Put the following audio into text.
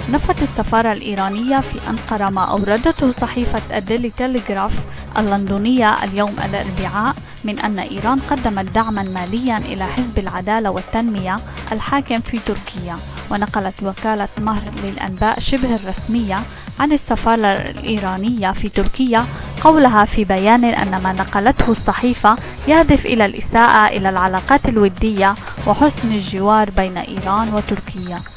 نفت السفارة الإيرانية في أنقرة ما أوردته صحيفة الديلي تيليغراف اللندنية اليوم الأربعاء من أن إيران قدمت دعما ماليا إلى حزب العدالة والتنمية الحاكم في تركيا. ونقلت وكالة مهر للأنباء شبه الرسمية عن السفارة الإيرانية في تركيا قولها في بيان أن ما نقلته الصحيفة يهدف إلى الإساءة إلى العلاقات الودية وحسن الجوار بين إيران وتركيا.